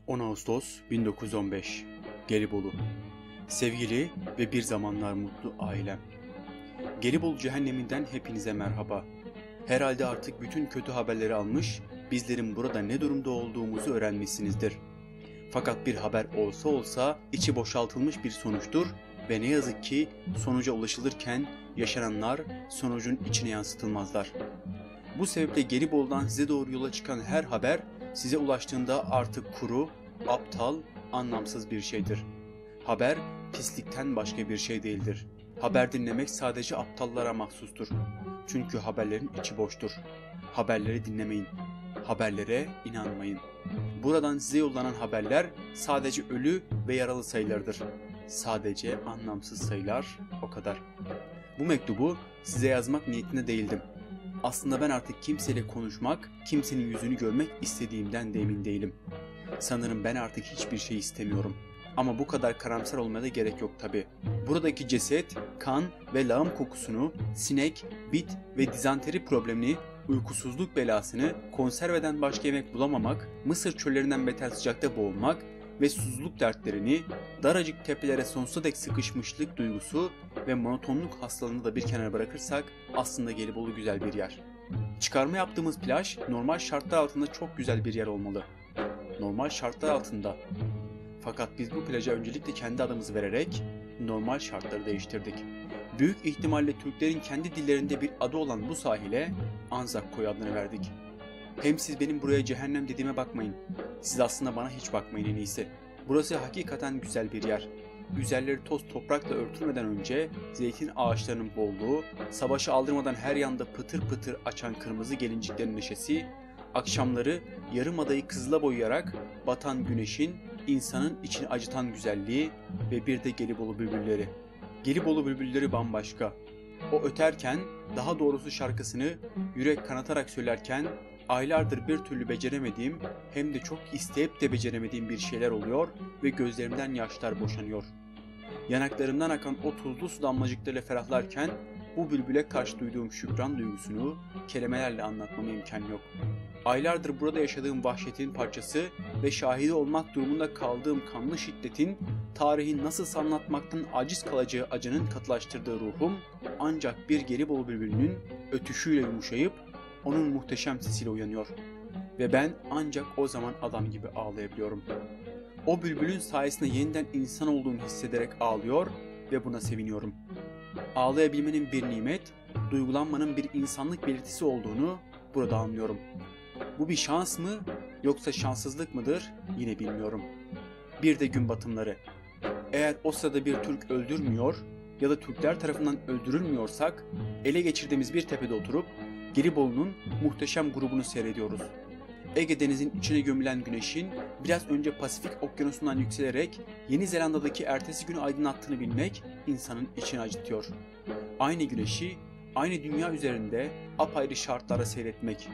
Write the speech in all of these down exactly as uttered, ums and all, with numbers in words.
on Ağustos bin dokuz yüz on beş Gelibolu. Sevgili ve bir zamanlar mutlu ailem. Gelibolu cehenneminden hepinize merhaba. Herhalde artık bütün kötü haberleri almış, bizlerin burada ne durumda olduğumuzu öğrenmişsinizdir. Fakat bir haber olsa olsa içi boşaltılmış bir sonuçtur ve ne yazık ki sonuca ulaşılırken yaşananlar sonucun içine yansıtılmazlar. Bu sebeple Gelibolu'dan size doğru yola çıkan her haber size ulaştığında artık kuru, aptal, anlamsız bir şeydir. Haber pislikten başka bir şey değildir. Haber dinlemek sadece aptallara mahsustur. Çünkü haberlerin içi boştur. Haberleri dinlemeyin. Haberlere inanmayın. Buradan size yollanan haberler sadece ölü ve yaralı sayılardır. Sadece anlamsız sayılar, o kadar. Bu mektubu size yazmak niyetinde değildim. Aslında ben artık kimseyle konuşmak, kimsenin yüzünü görmek istediğimden de emin değilim. Sanırım ben artık hiçbir şey istemiyorum. Ama bu kadar karamsar olmaya da gerek yok tabi. Buradaki ceset, kan ve lağım kokusunu, sinek, bit ve dizanteri problemini, uykusuzluk belasını, konserveden başka yemek bulamamak, Mısır çöllerinden beter sıcakta boğulmak ve susuzluk dertlerini, daracık tepelere sonsuza dek sıkışmışlık duygusu ve monotonluk hastalığını da bir kenara bırakırsak aslında Gelibolu güzel bir yer. Çıkarma yaptığımız plaj normal şartlar altında çok güzel bir yer olmalı. Normal şartlar altında. Fakat biz bu plaja öncelikle kendi adımızı vererek normal şartları değiştirdik. Büyük ihtimalle Türklerin kendi dillerinde bir adı olan bu sahile Anzak adını verdik. Hem siz benim buraya cehennem dediğime bakmayın. Siz aslında bana hiç bakmayın en iyisi. Burası hakikaten güzel bir yer. Üzerleri toz toprakla örtülmeden önce zeytin ağaçlarının bolluğu, savaşı aldırmadan her yanda pıtır pıtır açan kırmızı gelinciklerin neşesi, akşamları yarımadayı kızıla boyayarak batan güneşin insanın içini acıtan güzelliği ve bir de Gelibolu bülbülleri. Gelibolu bülbülleri bambaşka. O öterken, daha doğrusu şarkısını yürek kanatarak söylerken aylardır bir türlü beceremediğim hem de çok isteyip de beceremediğim bir şeyler oluyor ve gözlerimden yaşlar boşanıyor. Yanaklarımdan akan o tuzlu su damlacıklarıyla ferahlarken bu bülbüle karşı duyduğum şükran duygusunu kelimelerle anlatmama imkan yok. Aylardır burada yaşadığım vahşetin parçası ve şahidi olmak durumunda kaldığım kanlı şiddetin, tarihin nasıl anlatmaktan aciz kalacağı acının katılaştırdığı ruhum ancak bir Gelibolu bülbülünün ötüşüyle yumuşayıp onun muhteşem sesiyle uyanıyor. Ve ben ancak o zaman adam gibi ağlayabiliyorum. O bülbülün sayesinde yeniden insan olduğumu hissederek ağlıyor ve buna seviniyorum. Ağlayabilmenin bir nimet, duygulanmanın bir insanlık belirtisi olduğunu burada anlıyorum. Bu bir şans mı yoksa şanssızlık mıdır yine bilmiyorum. Bir de gün batımları. Eğer o sırada bir Türk öldürmüyor ya da Türkler tarafından öldürülmüyorsak ele geçirdiğimiz bir tepede oturup Gelibolu'nun muhteşem grubunu seyrediyoruz. Ege Denizi'nin içine gömülen güneşin biraz önce Pasifik Okyanusu'ndan yükselerek Yeni Zelanda'daki ertesi günü aydınlattığını bilmek insanın içini acıtıyor. Aynı güneşi, aynı dünya üzerinde apayrı şartlarda seyretmek.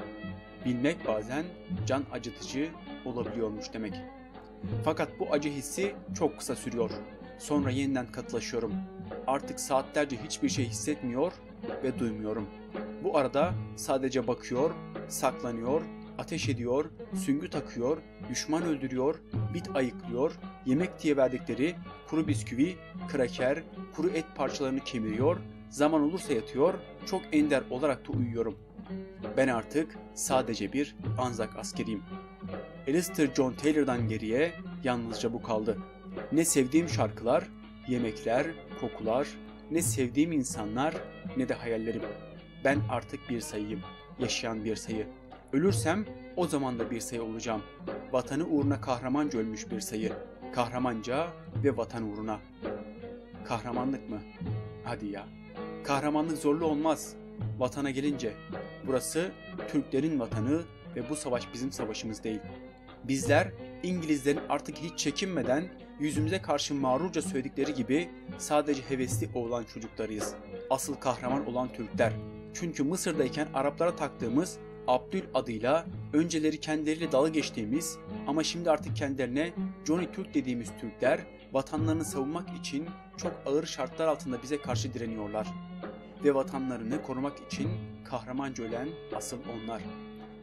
Bilmek bazen can acıtıcı olabiliyormuş demek. Fakat bu acı hissi çok kısa sürüyor. Sonra yeniden katılaşıyorum. Artık saatlerce hiçbir şey hissetmiyor ve duymuyorum. Bu arada sadece bakıyor, saklanıyor, ateş ediyor, süngü takıyor, düşman öldürüyor, bit ayıklıyor, yemek diye verdikleri kuru bisküvi, kraker, kuru et parçalarını kemiriyor, zaman olursa yatıyor, çok ender olarak da uyuyorum. Ben artık sadece bir Anzak askeriyim. Alistair John Taylor'dan geriye yalnızca bu kaldı. Ne sevdiğim şarkılar, yemekler, kokular, ne sevdiğim insanlar, ne de hayallerim. Ben artık bir sayıyım, yaşayan bir sayı. Ölürsem o zaman da bir sayı olacağım. Vatanı uğruna kahramanca ölmüş bir sayı. Kahramanca ve vatan uğruna. Kahramanlık mı? Hadi ya. Kahramanlık zorlu olmaz. Vatana gelince, burası Türklerin vatanı ve bu savaş bizim savaşımız değil. Bizler İngilizlerin artık hiç çekinmeden yüzümüze karşı mağrurca söyledikleri gibi sadece hevesli oğlan çocuklarıyız. Asıl kahraman olan Türkler. Çünkü Mısır'dayken Araplara taktığımız Abdül adıyla önceleri kendileriyle dalga geçtiğimiz ama şimdi artık kendilerine Johnny Türk dediğimiz Türkler vatanlarını savunmak için çok ağır şartlar altında bize karşı direniyorlar. Ve vatanlarını korumak için kahramanca ölen asıl onlar.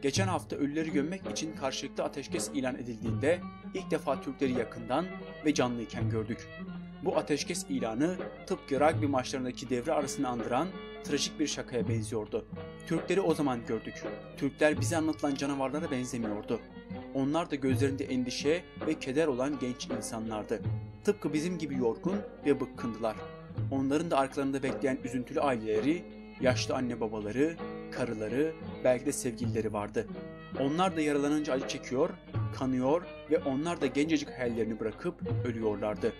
Geçen hafta ölüleri gömmek için karşılıklı ateşkes ilan edildiğinde ilk defa Türkleri yakından ve canlıyken gördük. Bu ateşkes ilanı tıpkı rugby maçlarındaki devre arasını andıran trajik bir şakaya benziyordu. Türkleri o zaman gördük. Türkler bize anlatılan canavarlara benzemiyordu. Onlar da gözlerinde endişe ve keder olan genç insanlardı. Tıpkı bizim gibi yorgun ve bıkkındılar. Onların da arkalarında bekleyen üzüntülü aileleri, yaşlı anne babaları, karıları, belki de sevgilileri vardı. Onlar da yaralanınca acı çekiyor, kanıyor ve onlar da gencecik hayallerini bırakıp ölüyorlardı.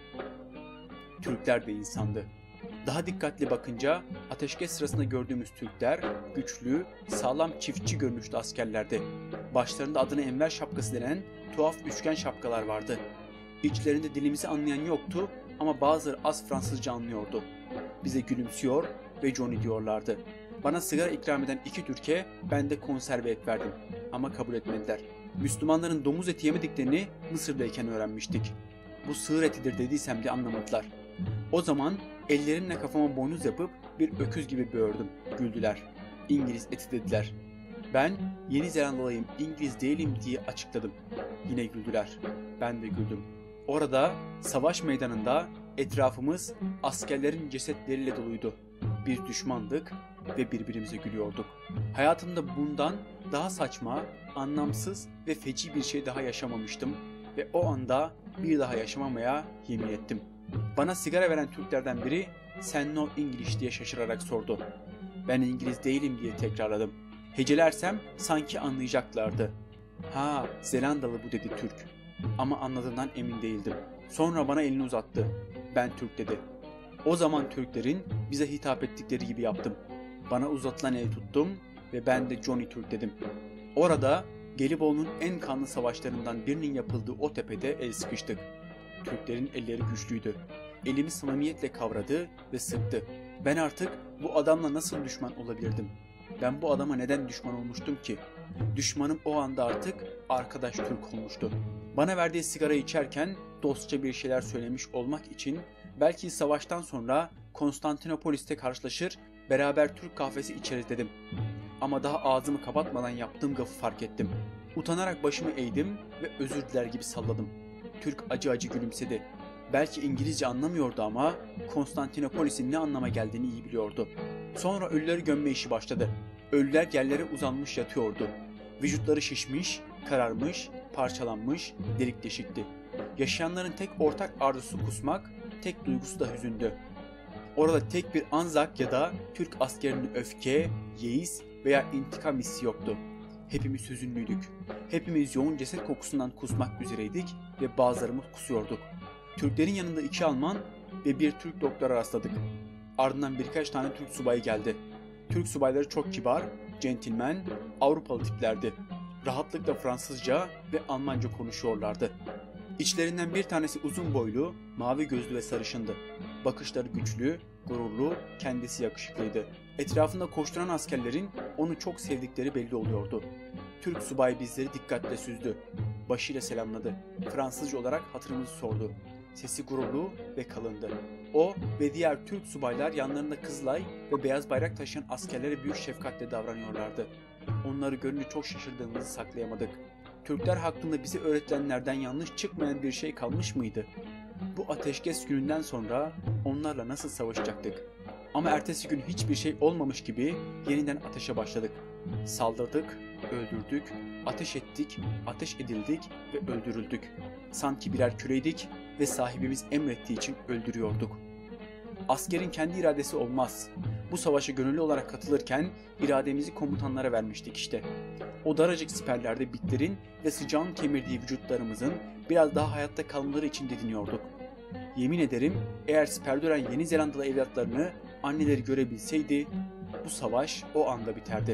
Türkler de insandı. Daha dikkatli bakınca ateşkes sırasında gördüğümüz Türkler güçlü, sağlam çiftçi görünüşlü askerlerdi. Başlarında adına Enver şapkası denen tuhaf üçgen şapkalar vardı. İçlerinde dilimizi anlayan yoktu ama bazıları az Fransızca anlıyordu. Bize gülümsüyor ve Johnny diyorlardı. Bana sigara ikram eden iki Türk'e ben de konserve et verdim ama kabul etmediler. Müslümanların domuz eti yemediklerini Mısır'dayken öğrenmiştik. Bu sığır etidir dediysem de anlamadılar. O zaman ellerimle kafama boynuz yapıp bir öküz gibi böğürdüm. Güldüler. İngiliz eti dediler. Ben Yeni Zelandalıyım, İngiliz değilim diye açıkladım. Yine güldüler. Ben de güldüm. Orada savaş meydanında etrafımız askerlerin cesetleriyle doluydu. Bir düşmandık ve birbirimize gülüyorduk. Hayatımda bundan daha saçma, anlamsız ve feci bir şey daha yaşamamıştım ve o anda bir daha yaşamamaya yemin ettim. Bana sigara veren Türklerden biri "Sen no English?" diye şaşırarak sordu. Ben İngiliz değilim diye tekrarladım. Hecelersem sanki anlayacaklardı. Ha, Zelandalı bu dedi Türk. Ama anladığından emin değildim. Sonra bana elini uzattı. Ben Türk dedi. O zaman Türklerin bize hitap ettikleri gibi yaptım. Bana uzatılan el tuttum ve ben de Johnny Türk dedim. Orada Gelibolu'nun en kanlı savaşlarından birinin yapıldığı o tepede el sıkıştık. Türklerin elleri güçlüydü. Elimi samimiyetle kavradı ve sıktı. Ben artık bu adamla nasıl düşman olabilirdim? Ben bu adama neden düşman olmuştum ki? Düşmanım o anda artık arkadaş Türk olmuştu. Bana verdiği sigarayı içerken dostça bir şeyler söylemiş olmak için belki savaştan sonra Konstantinopolis'te karşılaşır, beraber Türk kahvesi içeriz dedim. Ama daha ağzımı kapatmadan yaptığım gafı fark ettim. Utanarak başımı eğdim ve özür diler gibi salladım. Türk acı acı gülümsedi. Belki İngilizce anlamıyordu ama Konstantinopolis'in ne anlama geldiğini iyi biliyordu. Sonra ölüleri gömme işi başladı. Ölüler yerlere uzanmış yatıyordu. Vücutları şişmiş, kararmış, parçalanmış, delik deşikti. Yaşayanların tek ortak arzusu kusmak, tek duygusu da hüzündü. Orada tek bir Anzak ya da Türk askerinin öfke, yeis veya intikam hissi yoktu. Hepimiz hüzünlüydük. Hepimiz yoğun ceset kokusundan kusmak üzereydik ve bazılarımız kusuyorduk. Türklerin yanında iki Alman ve bir Türk doktora rastladık. Ardından birkaç tane Türk subayı geldi. Türk subayları çok kibar, centilmen, Avrupalı tiplerdi. Rahatlıkla Fransızca ve Almanca konuşuyorlardı. İçlerinden bir tanesi uzun boylu, mavi gözlü ve sarışındı. Bakışları güçlü, gururlu, kendisi yakışıklıydı. Etrafında koşturan askerlerin onu çok sevdikleri belli oluyordu. Türk subay bizleri dikkatle süzdü. Başıyla selamladı. Fransızca olarak hatırımızı sordu. Sesi gururlu ve kalındı. O ve diğer Türk subaylar yanlarında kızılay ve beyaz bayrak taşıyan askerlere büyük şefkatle davranıyorlardı. Onları görünce çok şaşırdığımızı saklayamadık. Türkler hakkında bize öğretilenlerden yanlış çıkmayan bir şey kalmış mıydı? Bu ateşkes gününden sonra onlarla nasıl savaşacaktık? Ama ertesi gün hiçbir şey olmamış gibi yeniden ateşe başladık. Saldırdık, öldürdük, ateş ettik, ateş edildik ve öldürüldük. Sanki birer köleydik ve sahibimiz emrettiği için öldürüyorduk. Askerin kendi iradesi olmaz. Bu savaşa gönüllü olarak katılırken irademizi komutanlara vermiştik işte. O daracık siperlerde bitlerin ve sıcağın kemirdiği vücutlarımızın biraz daha hayatta kalmaları için didiniyorduk. Yemin ederim eğer siperde ölen Yeni Zelandalı evlatlarını anneleri görebilseydi bu savaş o anda biterdi.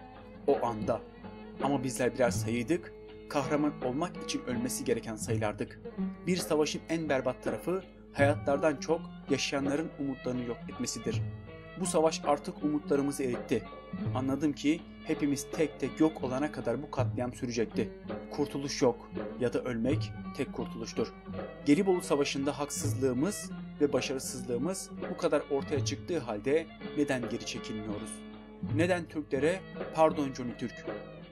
O anda. Ama bizler birer sayıydık, kahraman olmak için ölmesi gereken sayılardık. Bir savaşın en berbat tarafı hayatlardan çok yaşayanların umutlarını yok etmesidir. Bu savaş artık umutlarımızı eritti. Anladım ki hepimiz tek tek yok olana kadar bu katliam sürecekti. Kurtuluş yok ya da ölmek tek kurtuluştur. Gelibolu Savaşı'nda haksızlığımız ve başarısızlığımız bu kadar ortaya çıktığı halde neden geri çekilmiyoruz? Neden Türklere "Pardon Johnny Türk,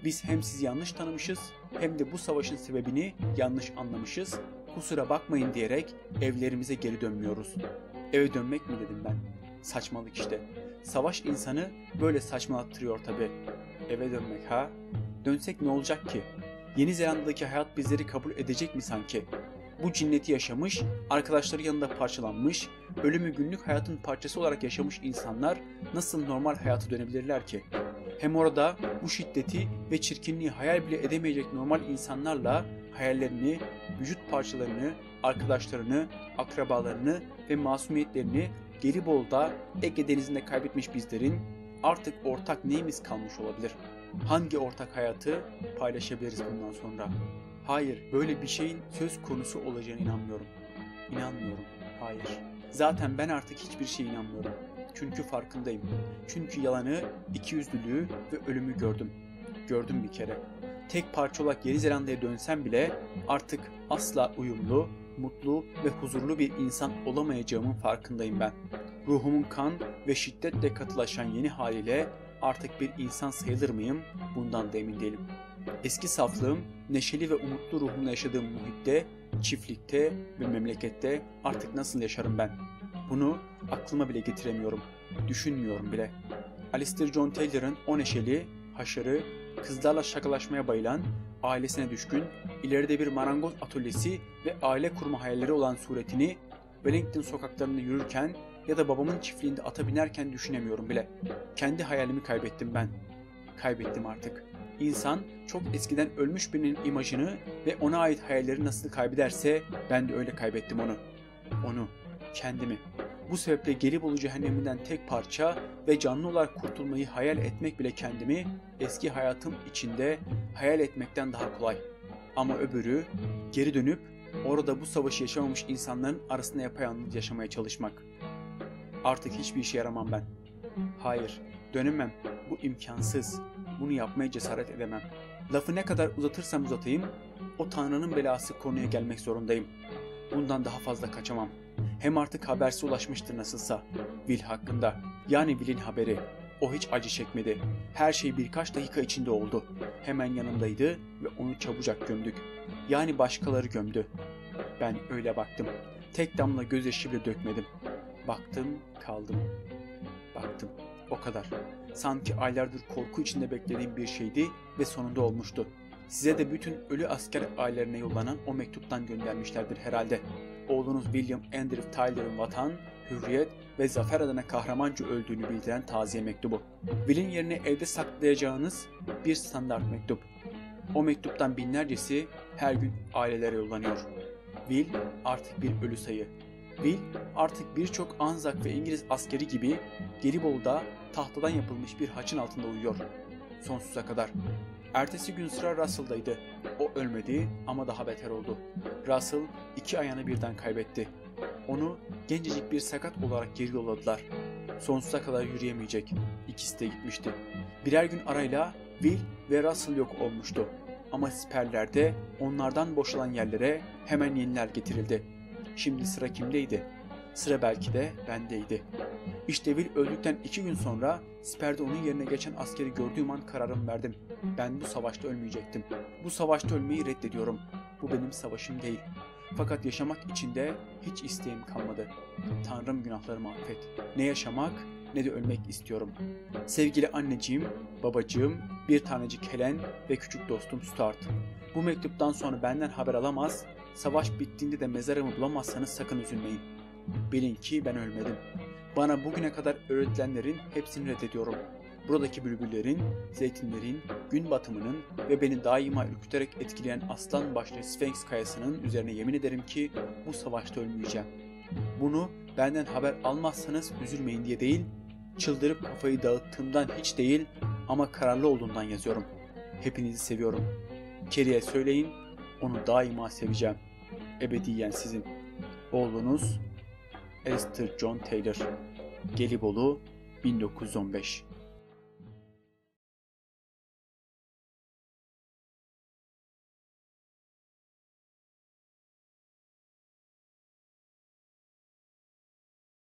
Biz hem sizi yanlış tanımışız hem de bu savaşın sebebini yanlış anlamışız. Kusura bakmayın diyerek evlerimize geri dönmüyoruz. Eve dönmek mi dedim ben. Saçmalık işte. Savaş insanı böyle saçmalattırıyor tabii. Eve dönmek ha? Dönsek ne olacak ki? Yeni Zelanda'daki hayat bizleri kabul edecek mi sanki? Bu cinneti yaşamış, arkadaşları yanında parçalanmış, ölümü günlük hayatın parçası olarak yaşamış insanlar nasıl normal hayata dönebilirler ki? Hem orada bu şiddeti ve çirkinliği hayal bile edemeyecek normal insanlarla hayallerini, vücut parçalarını, arkadaşlarını, akrabalarını ve masumiyetlerini Gelibolu'da Ege Denizi'nde kaybetmiş bizlerin artık ortak neyimiz kalmış olabilir? Hangi ortak hayatı paylaşabiliriz bundan sonra? Hayır, böyle bir şeyin söz konusu olacağına inanmıyorum. İnanmıyorum, hayır. Zaten ben artık hiçbir şeye inanmıyorum. Çünkü farkındayım. Çünkü yalanı, ikiyüzlülüğü ve ölümü gördüm. Gördüm bir kere. Tek parça olarak Yeni Zelanda'ya dönsem bile artık asla uyumlu, mutlu ve huzurlu bir insan olamayacağımın farkındayım ben. Ruhumun kan ve şiddetle katılaşan yeni haliyle artık bir insan sayılır mıyım? Bundan da emin değilim. Eski saflığım, neşeli ve umutlu ruhumla yaşadığım muhitte, çiftlikte ve memlekette artık nasıl yaşarım ben? Bunu aklıma bile getiremiyorum. Düşünmüyorum bile. Alistair John Taylor'ın o neşeli, haşarı, kızlarla şakalaşmaya bayılan, ailesine düşkün, ileride bir marangoz atölyesi ve aile kurma hayalleri olan suretini Wellington sokaklarında yürürken ya da babamın çiftliğinde ata binerken düşünemiyorum bile. Kendi hayalimi kaybettim ben. Kaybettim artık. İnsan çok eskiden ölmüş birinin imajını ve ona ait hayalleri nasıl kaybederse ben de öyle kaybettim onu. Onu, kendimi. Bu sebeple Gelibolu cehenneminden tek parça ve canlı olarak kurtulmayı hayal etmek bile kendimi eski hayatım içinde hayal etmekten daha kolay. Ama öbürü geri dönüp orada bu savaşı yaşamamış insanların arasında yapayalnız yaşamaya çalışmak. Artık hiçbir işe yaramam ben. Hayır, dönemem. Bu imkansız. Bunu yapmaya cesaret edemem. Lafı ne kadar uzatırsam uzatayım, o Tanrı'nın belası konuya gelmek zorundayım. Bundan daha fazla kaçamam. Hem artık habersiz ulaşmıştır nasılsa. Will hakkında. Yani Will'in haberi. O hiç acı çekmedi. Her şey birkaç dakika içinde oldu. Hemen yanımdaydı ve onu çabucak gömdük. Yani başkaları gömdü. Ben öyle baktım. Tek damla gözyaşı bile dökmedim. Baktım, kaldım. Baktım. O kadar. Sanki aylardır korku içinde beklediğim bir şeydi ve sonunda olmuştu. Size de bütün ölü asker ailelerine yollanan o mektuptan göndermişlerdir herhalde. Oğlunuz William Andrew Tyler'ın vatan, hürriyet ve zafer adına kahramanca öldüğünü bildiren taziye mektubu. Will'in yerine evde saklayacağınız bir standart mektup. O mektuptan binlercesi her gün ailelere yollanıyor. Will artık bir ölü sayı. Will artık birçok Anzak ve İngiliz askeri gibi Gelibolu'da tahtadan yapılmış bir haçın altında uyuyor. Sonsuza kadar. Ertesi gün sıra Russell'daydı. O ölmedi ama daha beter oldu. Russell iki ayağını birden kaybetti. Onu gencecik bir sakat olarak geri yolladılar. Sonsuza kadar yürüyemeyecek. İkisi de gitmişti. Birer gün arayla Will ve Russell yok olmuştu. Ama siperlerde onlardan boşalan yerlere hemen yeniler getirildi. Şimdi sıra kimdeydi? Sıra belki de bendeydi. İşte Will öldükten iki gün sonra siperde onun yerine geçen askeri gördüğüm an kararımı verdim. Ben bu savaşta ölmeyecektim. Bu savaşta ölmeyi reddediyorum. Bu benim savaşım değil. Fakat yaşamak için de hiç isteğim kalmadı. Tanrım günahlarımı affet. Ne yaşamak ne de ölmek istiyorum. Sevgili anneciğim, babacığım, bir tanecik Helen ve küçük dostum Stuart. Bu mektuptan sonra benden haber alamaz, savaş bittiğinde de mezarımı bulamazsanız sakın üzülmeyin. Bilin ki ben ölmedim. Bana bugüne kadar öğretilenlerin hepsini reddediyorum. Buradaki bülbüllerin, zeytinlerin, gün batımının ve beni daima ürküterek etkileyen aslan başlı Sphinx kayasının üzerine yemin ederim ki bu savaşta ölmeyeceğim. Bunu benden haber almazsanız üzülmeyin diye değil, çıldırıp kafayı dağıttığımdan hiç değil ama kararlı olduğundan yazıyorum. Hepinizi seviyorum. Kerry'e söyleyin, onu daima seveceğim. Ebediyen sizin. Oğlunuz Alistair John Taylor. Gelibolu bin dokuz yüz on beş.